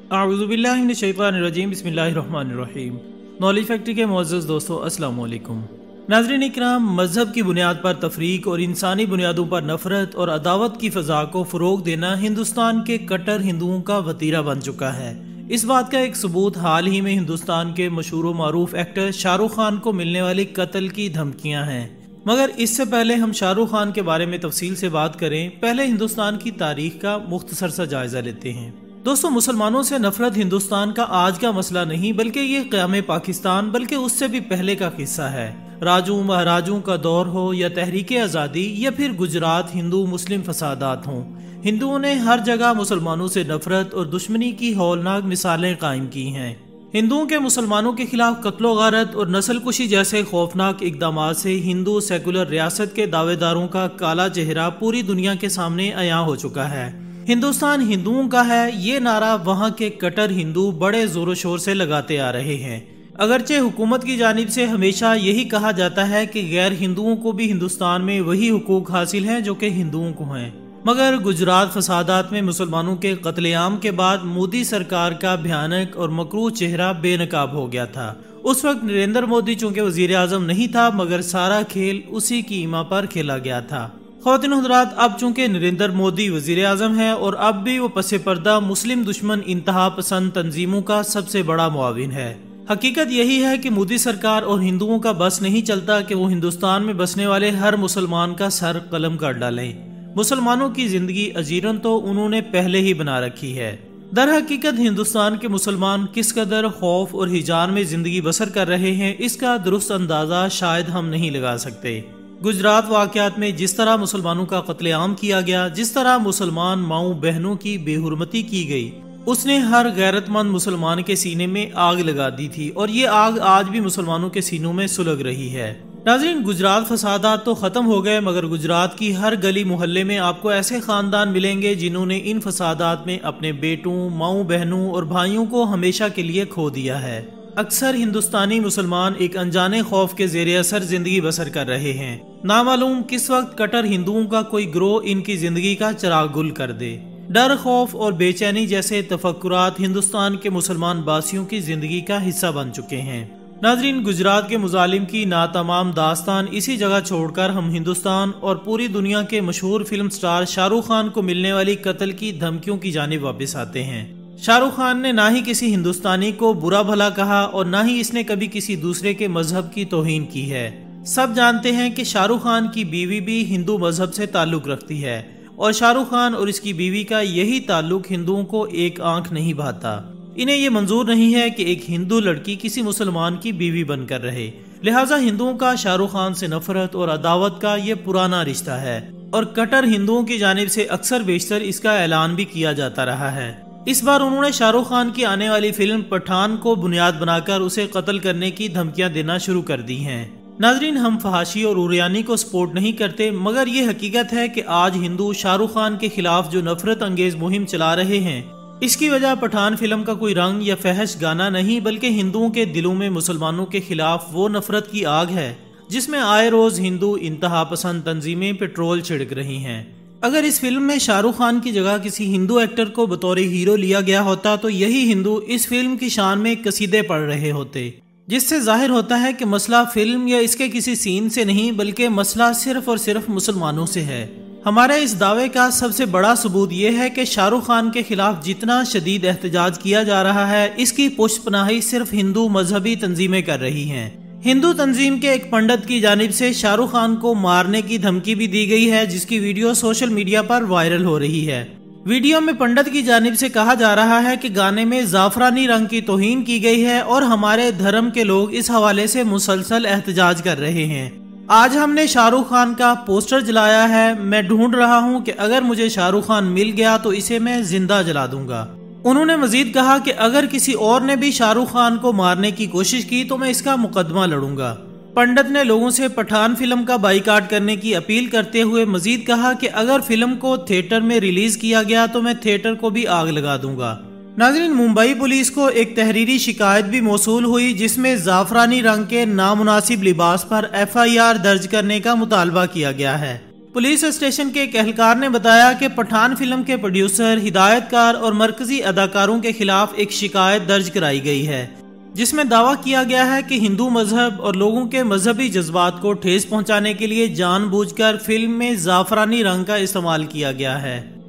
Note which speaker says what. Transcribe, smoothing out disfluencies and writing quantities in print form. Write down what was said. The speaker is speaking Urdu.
Speaker 1: اعوذ باللہ من الشیطان الرجیم بسم اللہ الرحمن الرحیم۔ نالج فیکٹری کے معزز دوستو السلام علیکم۔ ناظرین اکرام، مذہب کی بنیاد پر تفریق اور انسانی بنیادوں پر نفرت اور عداوت کی فضا کو فروغ دینا ہندوستان کے کٹر ہندوؤں کا وتیرہ بن چکا ہے۔ اس بات کا ایک ثبوت حال ہی میں ہندوستان کے مشہور و معروف ایکٹر شاہ رخ خان کو ملنے والی قتل کی دھمکیاں ہیں۔ مگر اس سے پہلے ہم شاہ رخ خان کے بارے میں تفصیل سے بات کریں، پہلے ہندوستان کی تاریخ کا مختصر سا جائزہ لیتے ہیں۔ دوستو، مسلمانوں سے نفرت ہندوستان کا آج کا مسئلہ نہیں، بلکہ یہ قیام پاکستان بلکہ اس سے بھی پہلے کا قصہ ہے۔ راجوں مہاراجوں کا دور ہو یا تحریک آزادی یا پھر گجرات ہندو مسلم فسادات ہوں، ہندوؤں نے ہر جگہ مسلمانوں سے نفرت اور دشمنی کی ہولناک مثالیں قائم کی ہیں۔ ہندوؤں کے مسلمانوں کے خلاف قتل و غارت اور نسل کشی جیسے خوفناک اقدامات سے ہندو سیکولر ریاست کے دعوے داروں کا کالا چہرہ پوری دنیا کے سامنے عیاں ہو چکا ہے۔ ہندوستان ہندوؤں کا ہے، یہ نعرہ وہاں کے کٹر ہندو بڑے زور و شور سے لگاتے آ رہے ہیں۔ اگرچہ حکومت کی جانب سے ہمیشہ یہی کہا جاتا ہے کہ غیر ہندوؤں کو بھی ہندوستان میں وہی حقوق حاصل ہیں جو کہ ہندوؤں کو ہیں، مگر گجرات فسادات میں مسلمانوں کے قتل عام کے بعد مودی سرکار کا بھیانک اور مکروہ چہرہ بے نقاب ہو گیا تھا۔ اس وقت نریندر مودی چونکہ وزیر اعظم نہیں تھا، مگر سارا کھیل اسی کی ایما پر کھیلا گیا تھا۔ خواتین حضرات، اب چونکہ نریندر مودی وزیر اعظم ہے اور اب بھی وہ پس پردہ مسلم دشمن انتہا پسند تنظیموں کا سب سے بڑا معاون ہے۔ حقیقت یہی ہے کہ مودی سرکار اور ہندوؤں کا بس نہیں چلتا کہ وہ ہندوستان میں بسنے والے ہر مسلمان کا سر قلم کر ڈالیں۔ مسلمانوں کی زندگی اجیرن تو انہوں نے پہلے ہی بنا رکھی ہے۔ در حقیقت ہندوستان کے مسلمان کس قدر خوف اور ہجان میں زندگی بسر کر رہے ہیں، اس کا درست اندازہ شاید ہم نہیں لگا سکتے۔ گجرات واقعات میں جس طرح مسلمانوں کا قتل عام کیا گیا، جس طرح مسلمان ماؤں بہنوں کی بے حرمتی کی گئی، اس نے ہر غیرت مند مسلمان کے سینے میں آگ لگا دی تھی، اور یہ آگ آج بھی مسلمانوں کے سینوں میں سلگ رہی ہے۔ ناظرین، گجرات فسادات تو ختم ہو گئے، مگر گجرات کی ہر گلی محلے میں آپ کو ایسے خاندان ملیں گے جنہوں نے ان فسادات میں اپنے بیٹوں، ماؤں بہنوں اور بھائیوں کو ہمیشہ کے لیے کھو دیا ہے۔ اکثر ہندوستانی مسلمان ایک انجانے خوف کے زیر اثر زندگی بسر کر رہے ہیں۔ نامعلوم کس وقت کٹر ہندوؤں کا کوئی گروہ ان کی زندگی کا چراغ گل کر دے۔ ڈر، خوف اور بے چینی جیسے تفکرات ہندوستان کے مسلمان باسیوں کی زندگی کا حصہ بن چکے ہیں۔ ناظرین، گجرات کے مظالم کی ناتمام داستان اسی جگہ چھوڑ کر ہم ہندوستان اور پوری دنیا کے مشہور فلم سٹار شاہ رخ خان کو ملنے والی قتل کی دھمکیوں کی جانب واپس آتے ہیں۔ شاہ رخ خان نے نہ ہی کسی ہندوستانی کو برا بھلا کہا اور نہ ہی اس نے کبھی کسی دوسرے کے مذہب کی توہین کی ہے۔ سب جانتے ہیں کہ شاہ رخ خان کی بیوی بھی ہندو مذہب سے تعلق رکھتی ہے، اور شاہ رخ خان اور اس کی بیوی کا یہی تعلق ہندوؤں کو ایک آنکھ نہیں بھاتا۔ انہیں یہ منظور نہیں ہے کہ ایک ہندو لڑکی کسی مسلمان کی بیوی بن کر رہے، لہٰذا ہندوؤں کا شاہ رخ خان سے نفرت اور عداوت کا یہ پرانا رشتہ ہے، اور کٹر ہندوؤں کی جانب سے اکثر بیشتر اس کا اعلان بھی کیا جاتا رہا ہے۔ اس بار انہوں نے شاہ رخ خان کی آنے والی فلم پٹھان کو بنیاد بنا کر اسے قتل کرنے کی دھمکیاں دینا شروع کر دی ہیں۔ ناظرین، ہم فحاشی اور عریانی کو سپورٹ نہیں کرتے، مگر یہ حقیقت ہے کہ آج ہندو شاہ رخ خان کے خلاف جو نفرت انگیز مہم چلا رہے ہیں، اس کی وجہ پٹھان فلم کا کوئی رنگ یا فحش گانا نہیں، بلکہ ہندوؤں کے دلوں میں مسلمانوں کے خلاف وہ نفرت کی آگ ہے جس میں آئے روز ہندو انتہا پسند تنظیمیں پیٹرول چھڑک رہی ہیں۔ اگر اس فلم میں شاہ رخ خان کی جگہ کسی ہندو ایکٹر کو بطور ہیرو لیا گیا ہوتا تو یہی ہندو اس فلم کی شان میں قصیدے پڑھ رہے ہوتے، جس سے ظاہر ہوتا ہے کہ مسئلہ فلم یا اس کے کسی سین سے نہیں، بلکہ مسئلہ صرف اور صرف مسلمانوں سے ہے۔ ہمارے اس دعوے کا سب سے بڑا ثبوت یہ ہے کہ شاہ رخ خان کے خلاف جتنا شدید احتجاج کیا جا رہا ہے، اس کی پشت پناہی صرف ہندو مذہبی تنظیمیں کر رہی ہیں۔ ہندو تنظیم کے ایک پنڈت کی جانب سے شاہ رخ خان کو مارنے کی دھمکی بھی دی گئی ہے، جس کی ویڈیو سوشل میڈیا پر وائرل ہو رہی ہے۔ ویڈیو میں پنڈت کی جانب سے کہا جا رہا ہے کہ گانے میں زعفرانی رنگ کی توہین کی گئی ہے اور ہمارے دھرم کے لوگ اس حوالے سے مسلسل احتجاج کر رہے ہیں۔ آج ہم نے شاہ رخ خان کا پوسٹر جلایا ہے، میں ڈھونڈ رہا ہوں کہ اگر مجھے شاہ رخ خان مل گیا تو اسے میں زندہ جلا دوں گا۔ انہوں نے مزید کہا کہ اگر کسی اور نے بھی شاہ رخ خان کو مارنے کی کوشش کی تو میں اس کا مقدمہ لڑوں گا۔ پنڈت نے لوگوں سے پٹھان فلم کا بائیکاٹ کرنے کی اپیل کرتے ہوئے مزید کہا کہ اگر فلم کو تھیٹر میں ریلیز کیا گیا تو میں تھیٹر کو بھی آگ لگا دوں گا۔ ناظرین، ممبئی پولیس کو ایک تحریری شکایت بھی موصول ہوئی جس میں زعفرانی رنگ کے نامناسب لباس پر FIR درج کرنے کا مطالبہ کیا گیا ہے۔ پولیس اسٹیشن کے ایک اہلکار نے بتایا کہ پٹھان فلم کے پروڈیوسر، ہدایت کار اور مرکزی اداکاروں کے خلاف ایک شکایت درج کرائی گئی ہے، جس میں دعویٰ کیا گیا ہے کہ ہندو مذہب اور لوگوں کے مذہبی جذبات کو ٹھیس پہنچانے کے لیے جان بوجھ کر فلم میں زعفرانی رنگ کا استعمال کیا گیا ہے۔